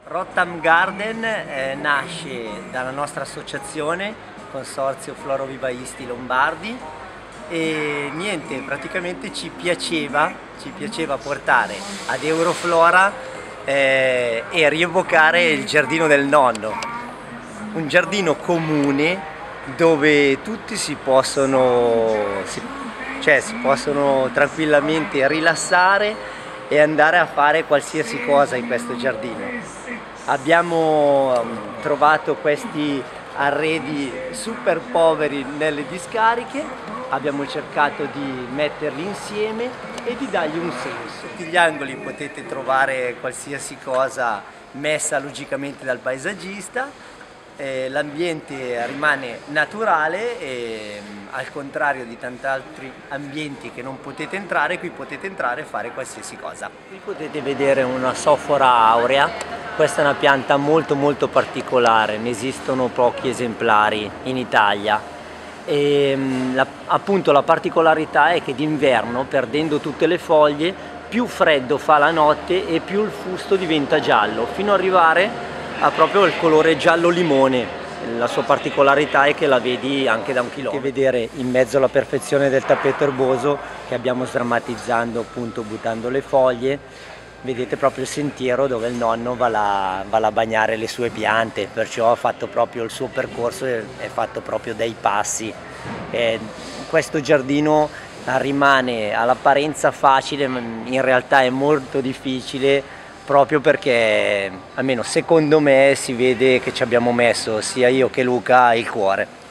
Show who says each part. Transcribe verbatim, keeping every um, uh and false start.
Speaker 1: Rotham Garden eh, nasce dalla nostra associazione, Consorzio Florovivaisti Lombardi, e niente, praticamente ci piaceva, ci piaceva portare ad Euroflora eh, e rievocare il giardino del nonno, un giardino comune dove tutti si possono, si, cioè, si possono tranquillamente rilassare e andare a fare qualsiasi cosa in questo giardino. Abbiamo um, trovato questi arredi super poveri nelle discariche, abbiamo cercato di metterli insieme e di dargli un senso. In tutti gli angoli potete trovare qualsiasi cosa messa logicamente dal paesaggista. Eh, l'ambiente rimane naturale e al contrario di tanti altri ambienti che non potete entrare, qui potete entrare e fare qualsiasi cosa. Qui potete vedere una Sophora aurea, questa è una pianta molto molto particolare, ne esistono pochi esemplari in Italia e la, appunto la particolarità è che d'inverno, perdendo tutte le foglie, più freddo fa la notte e più il fusto diventa giallo, fino ad arrivare ha proprio il colore giallo limone. La sua particolarità è che la vedi anche da un chilometro. Potete vedere in mezzo alla perfezione del tappeto erboso che abbiamo sdrammatizzando, appunto buttando le foglie, vedete proprio il sentiero dove il nonno va là, va là a bagnare le sue piante, perciò ha fatto proprio il suo percorso, è fatto proprio dai passi. E questo giardino rimane all'apparenza facile, ma in realtà è molto difficile, proprio perché, almeno secondo me, si vede che ci abbiamo messo, sia io che Luca, il cuore.